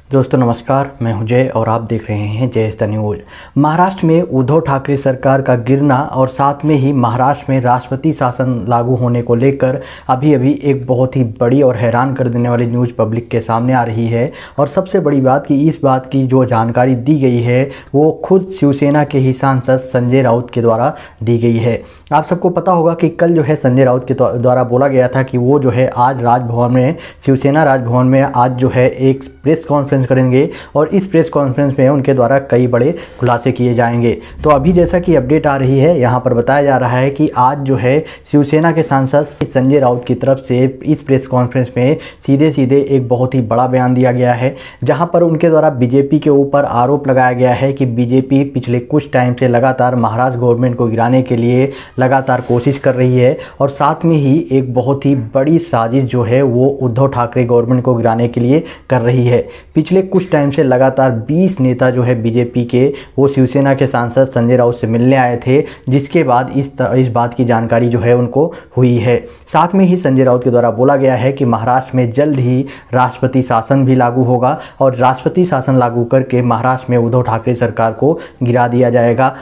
दोस्तों नमस्कार, मैं हूं जय और आप देख रहे हैं जय द न्यूज़। महाराष्ट्र में उद्धव ठाकरे सरकार का गिरना और साथ में ही महाराष्ट्र में राष्ट्रपति शासन लागू होने को लेकर अभी एक बहुत ही बड़ी और हैरान कर देने वाली न्यूज़ पब्लिक के सामने आ रही है। और सबसे बड़ी बात कि इस बात की जो जानकारी दी गई है वो खुद शिवसेना के ही सांसद संजय राउत के द्वारा दी गई है। आप सबको पता होगा कि कल जो है संजय राउत के द्वारा बोला गया था कि वो जो है आज राजभवन में, शिवसेना राजभवन में आज जो है एक प्रेस कॉन्फ्रेंस करेंगे और इस प्रेस कॉन्फ्रेंस में उनके द्वारा कई बड़े खुलासे किए जाएंगे। तो अभी जैसा कि अपडेट आ रही है, यहाँ पर बताया जा रहा है कि आज जो है शिवसेना के सांसद संजय राउत की तरफ से इस प्रेस कॉन्फ्रेंस में सीधे एक बहुत ही बड़ा बयान दिया गया है, जहाँ पर उनके द्वारा बीजेपी के ऊपर आरोप लगाया गया है कि बीजेपी पिछले कुछ टाइम से लगातार महाराष्ट्र गवर्नमेंट को गिराने के लिए लगातार कोशिश कर रही है और साथ में ही एक बहुत ही बड़ी साजिश जो है वो उद्धव ठाकरे गवर्नमेंट को गिराने के लिए कर रही है। पिछले कुछ टाइम से लगातार 20 नेता जो है बीजेपी के वो शिवसेना के सांसद संजय राउत से मिलने आए थे, जिसके बाद इस बात की जानकारी जो है उनको हुई है। साथ में ही संजय राउत के द्वारा बोला गया है कि महाराष्ट्र में जल्द ही राष्ट्रपति शासन भी लागू होगा और राष्ट्रपति शासन लागू करके महाराष्ट्र में उद्धव ठाकरे सरकार को गिरा दिया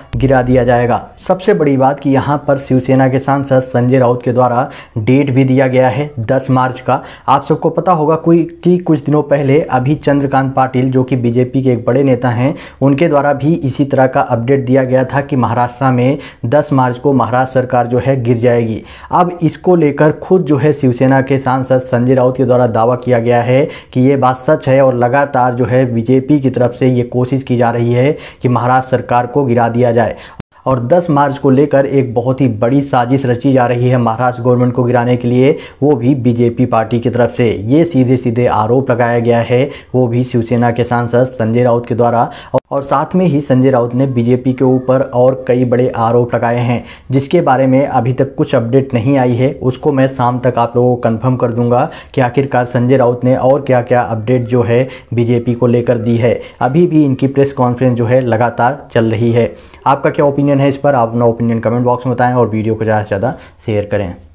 जाएगा। सबसे बड़ी बात कि यहाँ पर शिवसेना के सांसद संजय राउत के द्वारा डेट भी दिया गया है 10 मार्च का। आप सबको पता होगा कि कुछ दिनों पहले अभी चंद्रकांत पाटिल जो कि बीजेपी के एक बड़े नेता हैं, उनके द्वारा भी इसी तरह का अपडेट दिया गया था कि महाराष्ट्र में 10 मार्च को महाराष्ट्र सरकार जो है गिर जाएगी। अब इसको लेकर खुद जो है शिवसेना के सांसद संजय राउत के द्वारा दावा किया गया है कि ये बात सच है और लगातार जो है बीजेपी की तरफ से ये कोशिश की जा रही है कि महाराष्ट्र सरकार को गिरा दिया जाए और 10 मार्च को लेकर एक बहुत ही बड़ी साजिश रची जा रही है महाराष्ट्र गवर्नमेंट को गिराने के लिए, वो भी बीजेपी पार्टी की तरफ से। ये सीधे आरोप लगाया गया है वो भी शिवसेना के सांसद संजय राउत के द्वारा। और साथ में ही संजय राउत ने बीजेपी के ऊपर और कई बड़े आरोप लगाए हैं, जिसके बारे में अभी तक कुछ अपडेट नहीं आई है। उसको मैं शाम तक आप लोगों को कंफर्म कर दूंगा कि आखिरकार संजय राउत ने और क्या अपडेट जो है बीजेपी को लेकर दी है। अभी भी इनकी प्रेस कॉन्फ्रेंस जो है लगातार चल रही है। आपका क्या ओपिनियन है इस पर? आप अपना ओपिनियन कमेंट बॉक्स में बताएं और वीडियो को ज़्यादा से ज़्यादा शेयर करें।